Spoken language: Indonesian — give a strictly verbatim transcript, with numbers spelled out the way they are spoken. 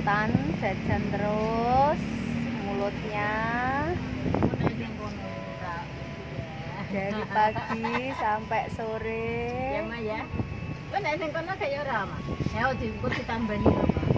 kegiatan jajan terus mulutnya dari pagi sampai sore. Ya Ma ya. Kan nek ning kono kaya ora, Ma. Ya dijemput ditambani lho, Ma.